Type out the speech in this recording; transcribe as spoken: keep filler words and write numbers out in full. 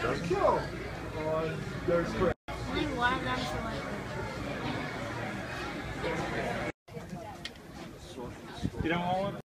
Kill. Oh, there's great. Only one of them to like. You don't want one?